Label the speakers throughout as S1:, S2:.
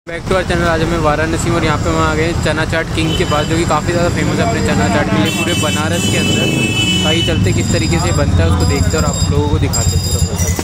S1: Back to our channel. आज हमें वाराणसी और यहाँ पे हम आ गए चना चाट किंग के पास, जो कि काफ़ी ज़्यादा फेमस है अपने चना चाट के लिए पूरे बनारस के अंदर। आइए चलते किस तरीके से बनता है उसको देखते और आप लोगों को दिखाते हैं पूरा प्रोसेस।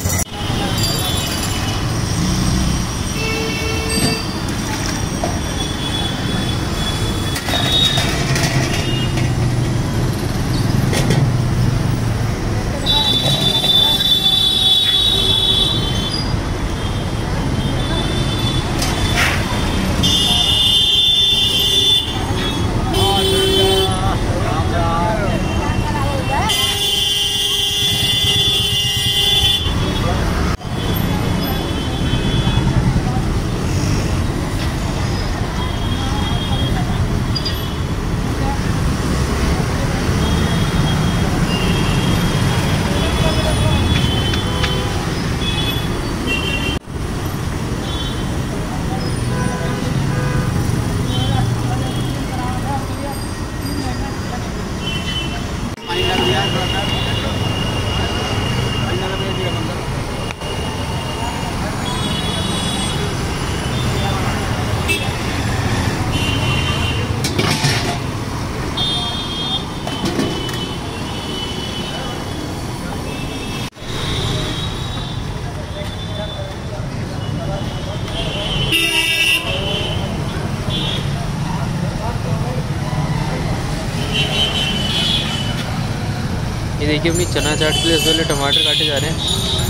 S1: ये देखिए अपनी चना चाट के लिए पहले टमाटर काटे जा रहे हैं।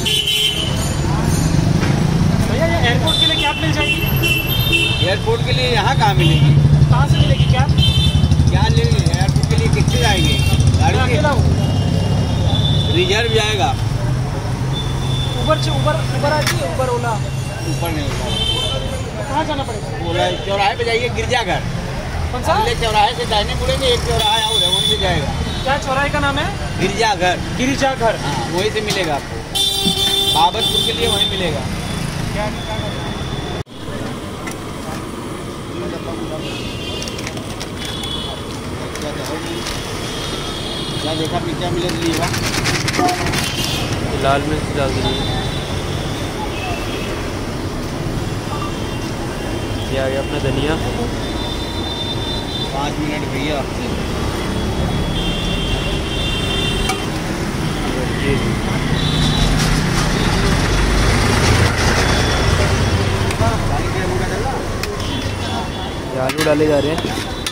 S2: भैया ये एयरपोर्ट के लिए क्या मिल जाएगी?
S3: एयरपोर्ट के लिए यहाँ कहाँ मिलेगी?
S2: कहाँ से मिलेगी क्या?
S3: क्या लेंगे एयरपोर्ट के लिए? किससे जाएंगे? गाड़ी
S2: अकेला हूँ।
S3: रिजर्व जाएगा।
S2: उबर से उबर आती है? उबर ओला
S3: ऊपर नहीं होगा।
S2: कहाँ जाना पड़ेगा?
S3: ओला चौराहे पे जाइए, गिरजाघर।
S2: कौन सा?
S3: पहले चौराहे से दाहिने मुड़ेंगे, एक चौराहा और है, वहीं से जाएगा।
S2: क्या चौराहे का नाम है?
S3: गिरजाघर।
S2: गिरिजाघर।
S3: हाँ, वहीं से मिलेगा आपको। बाबतपुर के लिए वहीं मिलेगा। क्या देखा पिज्जा मिले तो लिएगा।
S1: लाल मिर्च डाल दीजिए। ये आ गया अपना धनिया।
S3: 5 मिनट भैया।
S1: ये आलू डाले जा रहे हैं।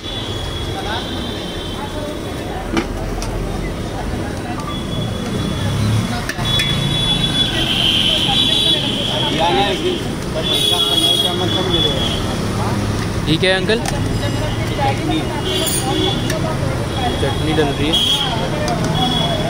S1: ठीक है अंकल। चटनी डल रही है।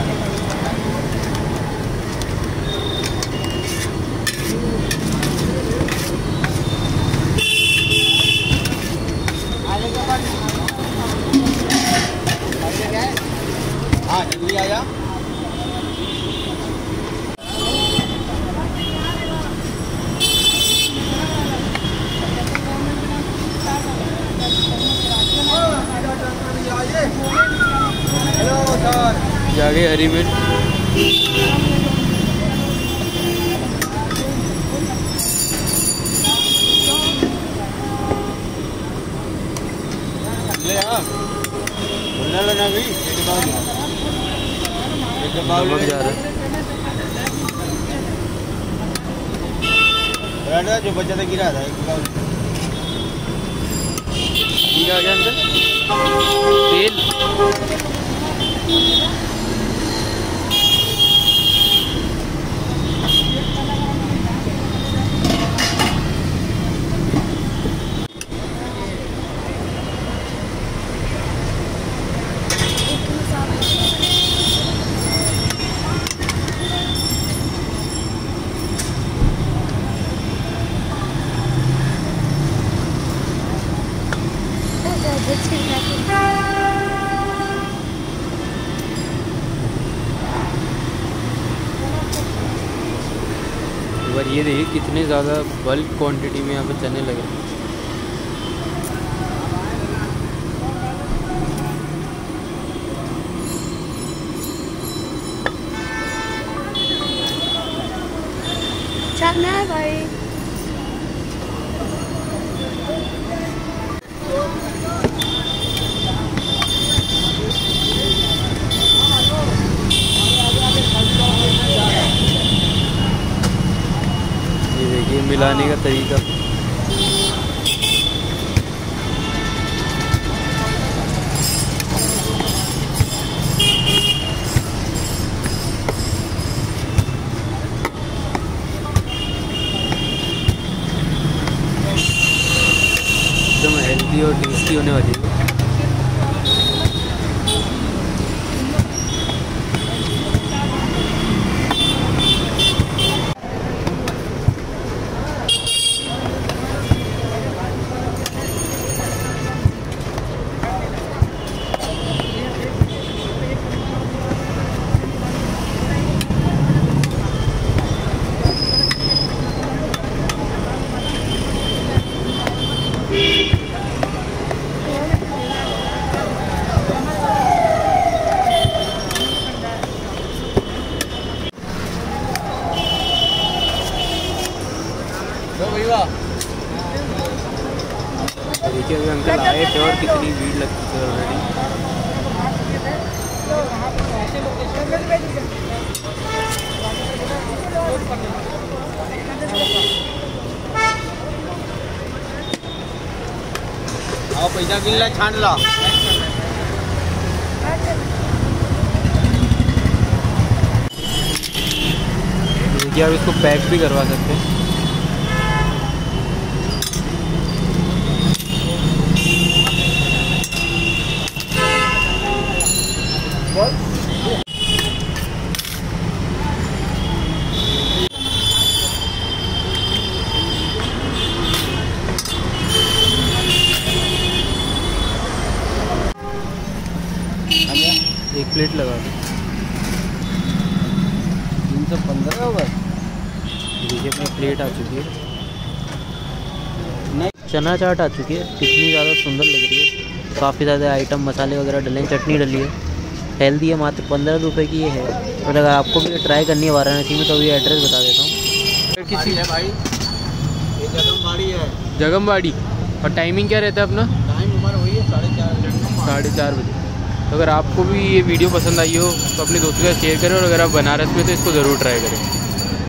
S3: हाँ जल्दी आया। Hello sir.
S1: ये आ गई हरी मिर्च।
S3: ले हाँ बोलना लेना भी
S1: नमक जा रहा है।
S3: जो बच्चा था गिरा था
S1: ठीक आ गया अंकल। तेल पर ये देखिए कितने ज़्यादा बल्क क्वांटिटी में यहाँ पे चने लगे।
S4: चलना है भाई।
S1: बनाने का तरीका। एकदम हेल्दी और टेस्टी होने वाली है। देखिए अभी अंकल आए थे और कितनी भीड़ लगती थी ऑलरेडी।
S3: आओ पैसा गिन ला, छान ला।
S1: देखिए आप इसको पैक भी करवा सकते हैं। एक प्लेट लगा दो।
S3: 315 होगा।
S1: देखिए अपनी प्लेट आ चुकी है। चना चाट आ चुकी है। कितनी ज़्यादा सुंदर लग रही है। काफ़ी ज़्यादा आइटम मसाले वगैरह डले हैं, चटनी डली है। हेल्दी है, मात्र 15 रुपये की ये है। और अगर आपको भी ट्राई करनी है वाराणसी में तो ये एड्रेस बता देता हूँ।
S3: किसी है भाई, ये जगमबाड़ी है।
S1: जगमबाड़ी। और टाइमिंग क्या रहता है अपना?
S3: टाइम हमारा वही है
S1: 4:30 बजे। तो अगर आपको भी ये वीडियो पसंद आई हो तो अपने दोस्तों के साथ शेयर करें और अगर आप बनारस में तो इसको ज़रूर ट्राई करें।